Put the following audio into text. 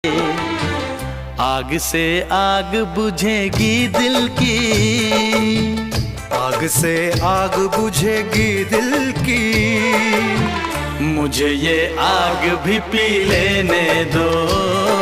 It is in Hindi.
आग से आग बुझेगी दिल की, आग से आग बुझेगी दिल की, मुझे ये आग भी पी लेने दो।